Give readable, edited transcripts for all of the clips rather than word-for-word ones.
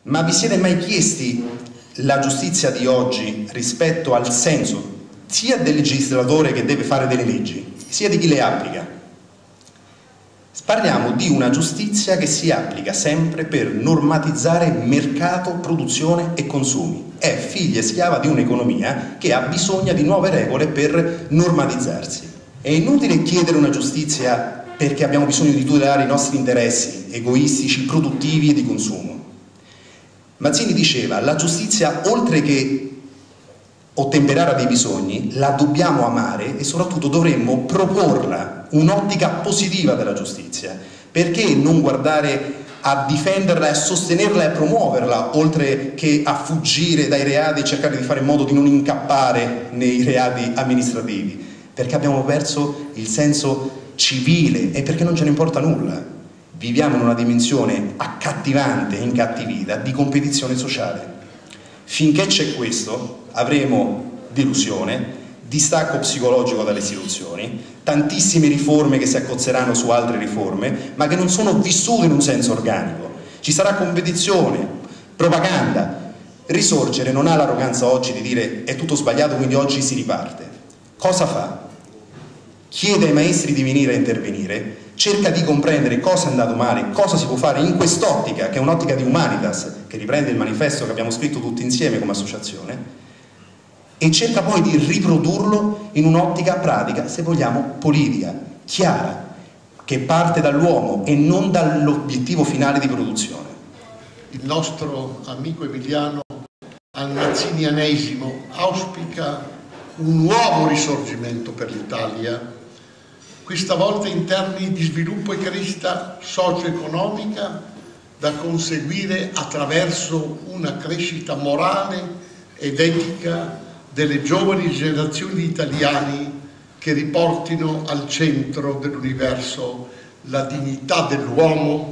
Ma vi siete mai chiesti la giustizia di oggi rispetto al senso sia del legislatore che deve fare delle leggi, sia di chi le applica? Parliamo di una giustizia che si applica sempre per normatizzare mercato, produzione e consumi. È figlia e schiava di un'economia che ha bisogno di nuove regole per normatizzarsi. È inutile chiedere una giustizia perché abbiamo bisogno di tutelare i nostri interessi egoistici, produttivi e di consumo. Mazzini diceva: la giustizia, oltre che ottemperare a dei bisogni, la dobbiamo amare e soprattutto dovremmo proporla un'ottica positiva della giustizia. Perché non guardare a difenderla, a sostenerla e a promuoverla, oltre che a fuggire dai reati e cercare di fare in modo di non incappare nei reati amministrativi? Perché abbiamo perso il senso civile e perché non ce ne importa nulla. Viviamo in una dimensione accattivante e incattivita di competizione sociale. Finché c'è questo, avremo delusione, distacco psicologico dalle istituzioni, tantissime riforme che si accozzeranno su altre riforme, ma che non sono vissute in un senso organico. Ci sarà competizione, propaganda. Risorgere non ha l'arroganza oggi di dire è tutto sbagliato, quindi oggi si riparte. Cosa fa? Chiede ai maestri di venire a intervenire, cerca di comprendere cosa è andato male, cosa si può fare in quest'ottica, che è un'ottica di Humanitas, che riprende il manifesto che abbiamo scritto tutti insieme come associazione, e cerca poi di riprodurlo in un'ottica pratica, se vogliamo politica, chiara, che parte dall'uomo e non dall'obiettivo finale di produzione. Il nostro amico Emiliano, al mazzinianesimo, auspica un nuovo risorgimento per l'Italia, questa volta in termini di sviluppo e crescita socio-economica da conseguire attraverso una crescita morale ed etica delle giovani generazioni di italiani che riportino al centro dell'universo la dignità dell'uomo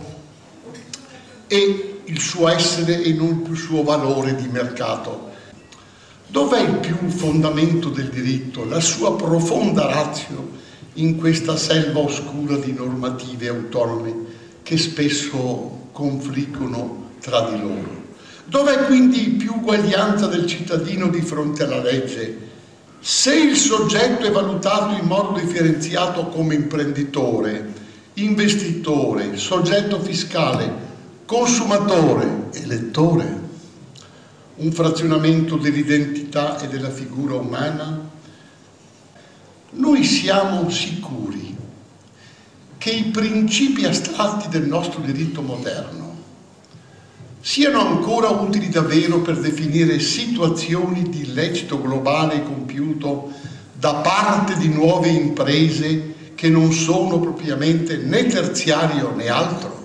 e il suo essere e non il suo valore di mercato. Dov'è il più fondamento del diritto, la sua profonda ratio in questa selva oscura di normative autonome che spesso confliggono tra di loro? Dov'è quindi più uguaglianza del cittadino di fronte alla legge? Se il soggetto è valutato in modo differenziato come imprenditore, investitore, soggetto fiscale, consumatore, elettore, un frazionamento dell'identità e della figura umana, noi siamo sicuri che i principi astratti del nostro diritto moderno siano ancora utili davvero per definire situazioni di illecito globale compiuto da parte di nuove imprese che non sono propriamente né terziario né altro.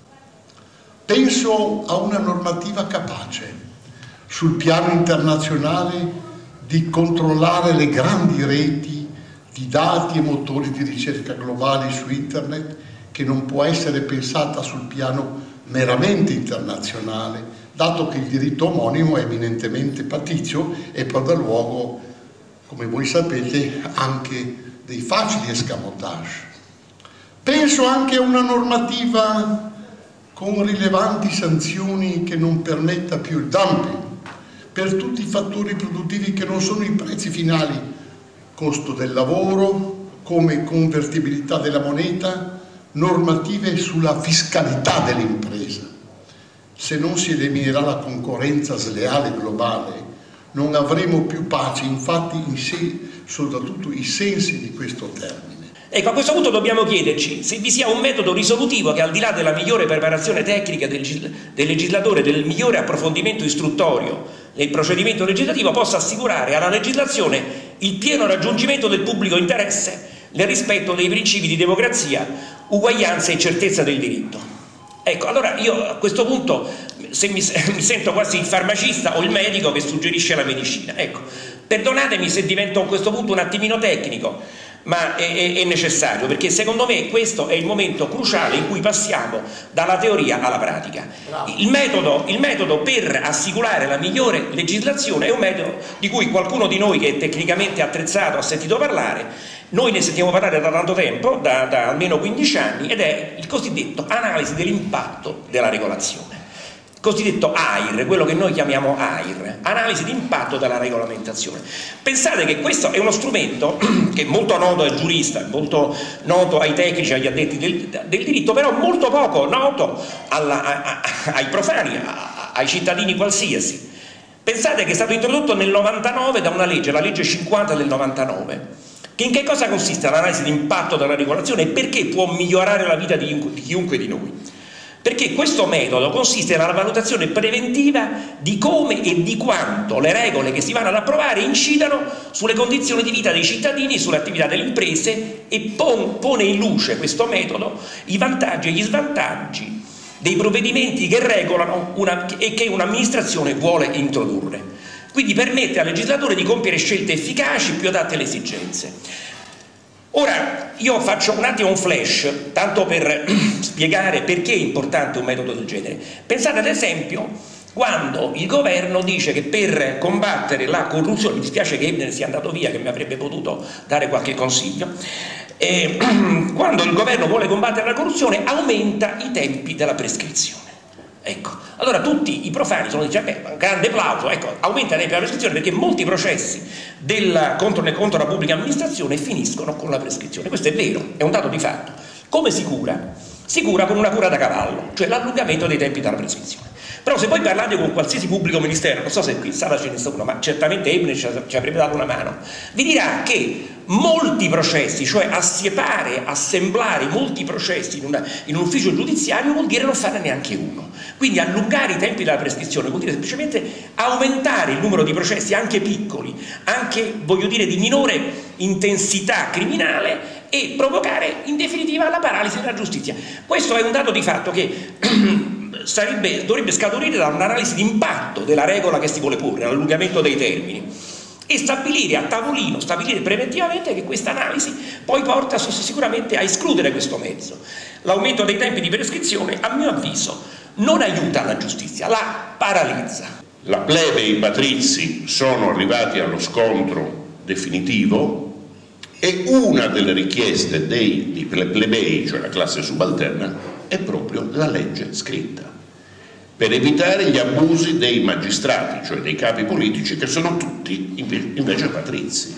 Penso a una normativa capace sul piano internazionale di controllare le grandi reti di dati e motori di ricerca globali su internet, che non può essere pensata sul piano meramente internazionale, dato che il diritto omonimo è eminentemente patizio e poi dà luogo, come voi sapete, anche dei facili escamotage. Penso anche a una normativa con rilevanti sanzioni che non permetta più il dumping per tutti i fattori produttivi che non sono i prezzi finali, costo del lavoro, come convertibilità della moneta, normative sulla fiscalità dell'impresa. Se non si eliminerà la concorrenza sleale globale, non avremo più pace, infatti soprattutto i sensi di questo termine. Ecco, a questo punto dobbiamo chiederci se vi sia un metodo risolutivo che, al di là della migliore preparazione tecnica del legislatore, del migliore approfondimento istruttorio nel procedimento legislativo, possa assicurare alla legislazione il pieno raggiungimento del pubblico interesse nel rispetto dei principi di democrazia, uguaglianza e certezza del diritto. Ecco, allora io a questo punto mi sento quasi il farmacista o il medico che suggerisce la medicina. Ecco, perdonatemi se divento a questo punto un attimino tecnico, ma è necessario, perché secondo me questo è il momento cruciale in cui passiamo dalla teoria alla pratica. Il metodo per assicurare la migliore legislazione è un metodo di cui qualcuno di noi che è tecnicamente attrezzato ha sentito parlare. Noi ne sentiamo parlare da tanto tempo, da almeno 15 anni, ed è il cosiddetto analisi dell'impatto della regolazione. cosiddetto AIR, quello che noi chiamiamo AIR, analisi di impatto della regolamentazione. Pensate che questo è uno strumento che è molto noto ai giuristi, molto noto ai tecnici, agli addetti del diritto, però molto poco noto ai profani, ai cittadini qualsiasi. Pensate che è stato introdotto nel 99 da una legge, la legge 50 del 99, che in che cosa consiste l'analisi di impatto della regolazione e perché può migliorare la vita di chiunque di noi. Perché questo metodo consiste nella valutazione preventiva di come e di quanto le regole che si vanno ad approvare incidano sulle condizioni di vita dei cittadini e sulle attività delle imprese e pone in luce questo metodo i vantaggi e gli svantaggi dei provvedimenti che regolano e che un'amministrazione vuole introdurre. Quindi permette al legislatore di compiere scelte efficaci più adatte alle esigenze. Ora io faccio un attimo un flash, tanto per spiegare perché è importante un metodo del genere. Pensate ad esempio quando il governo dice che per combattere la corruzione, mi dispiace che Ebner sia andato via, che mi avrebbe potuto dare qualche consiglio, quando il governo vuole combattere la corruzione aumenta i tempi della prescrizione. Ecco, allora tutti i profani sono dicono, un grande applauso, ecco, aumenta i tempi della prescrizione perché molti processi contro la pubblica amministrazione finiscono con la prescrizione. Questo è vero, è un dato di fatto. Come si cura? Si cura con una cura da cavallo, cioè l'allungamento dei tempi della prescrizione. Però se poi parlate con qualsiasi pubblico ministero, non so se qui in sala ce ne sta uno, ma certamente Ebner ci avrebbe dato una mano, vi dirà che molti processi, cioè assiepare, assemblare molti processi in un ufficio giudiziario vuol dire non farne neanche uno. Quindi allungare i tempi della prescrizione vuol dire semplicemente aumentare il numero di processi anche piccoli, anche voglio dire di minore intensità criminale e provocare in definitiva la paralisi della giustizia. Questo è un dato di fatto che dovrebbe scaturire da un'analisi di impatto della regola che si vuole porre, l'allungamento dei termini, e stabilire a tavolino, stabilire preventivamente che questa analisi poi porta sicuramente a escludere questo mezzo. L'aumento dei tempi di prescrizione, a mio avviso, non aiuta la giustizia, la paralizza. La plebe e i patrizi sono arrivati allo scontro definitivo e una delle richieste dei plebei, cioè la classe subalterna, è proprio la legge scritta, per evitare gli abusi dei magistrati, cioè dei capi politici, che sono tutti invece patrizi.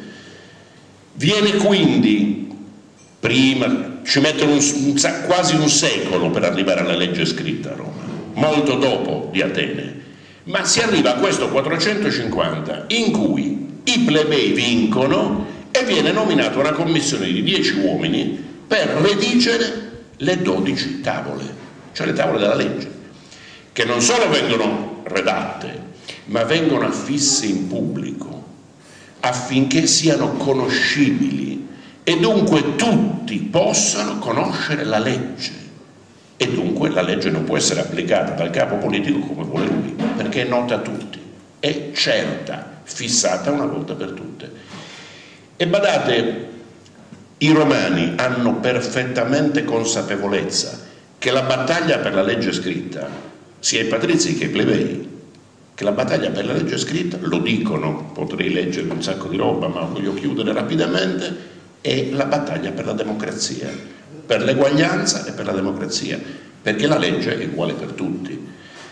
Viene quindi, prima, ci mettono quasi un secolo per arrivare alla legge scritta a Roma, molto dopo di Atene, ma si arriva a questo 450 in cui i plebei vincono e viene nominata una commissione di 10 uomini per redigere le 12 tavole, cioè le tavole della legge, che non solo vengono redatte, ma vengono affisse in pubblico affinché siano conoscibili e dunque tutti possano conoscere la legge. E dunque la legge non può essere applicata dal capo politico come vuole lui, perché è nota a tutti, è certa, fissata una volta per tutte. E badate, i romani hanno perfettamente consapevolezza che la battaglia per la legge scritta, sia i patrizi che i plebei, che la battaglia per la legge scritta, lo dicono, potrei leggere un sacco di roba ma voglio chiudere rapidamente, è la battaglia per la democrazia, per l'eguaglianza e per la democrazia, perché la legge è uguale per tutti.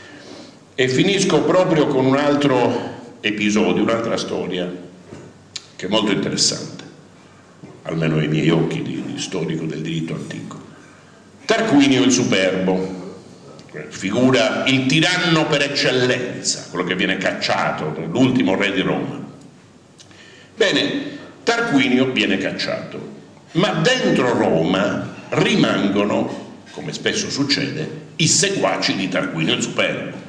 E finisco proprio con un altro episodio, un'altra storia che è molto interessante, almeno ai miei occhi di storico del diritto antico. Tarquinio il Superbo, figura il tiranno per eccellenza, quello che viene cacciato, l'ultimo re di Roma. Bene, Tarquinio viene cacciato, ma dentro Roma rimangono, come spesso succede, i seguaci di Tarquinio il Superbo.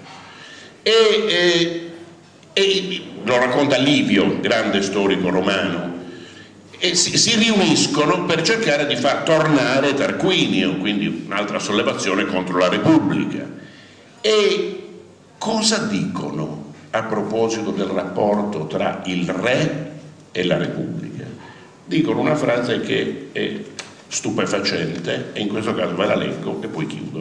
E lo racconta Livio, grande storico romano, e si riuniscono per cercare di far tornare Tarquinio, quindi un'altra sollevazione contro la Repubblica. E cosa dicono a proposito del rapporto tra il re e la Repubblica? Dicono una frase che è stupefacente e in questo caso ve la leggo e poi chiudo.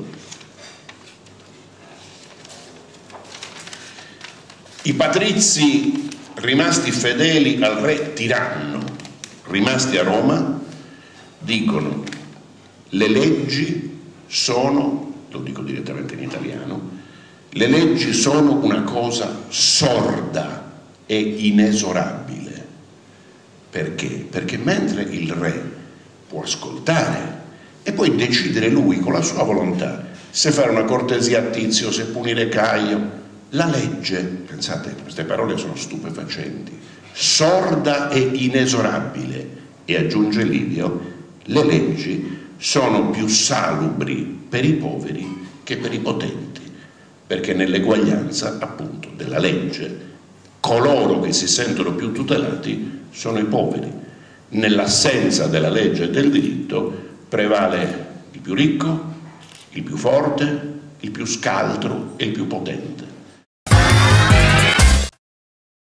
I patrizi rimasti fedeli al re tiranno, rimasti a Roma, dicono: le leggi sono, lo dico direttamente in italiano, Le leggi sono una cosa sorda e inesorabile. Perché? Perché mentre il re può ascoltare e poi decidere lui con la sua volontà se fare una cortesia a Tizio, se punire Caio, la legge, pensate, queste parole sono stupefacenti, sorda e inesorabile, e aggiunge Livio, le leggi sono più salubri per i poveri che per i potenti, perché nell'eguaglianza appunto della legge coloro che si sentono più tutelati sono i poveri, nell'assenza della legge e del diritto prevale il più ricco, il più forte, il più scaltro e il più potente.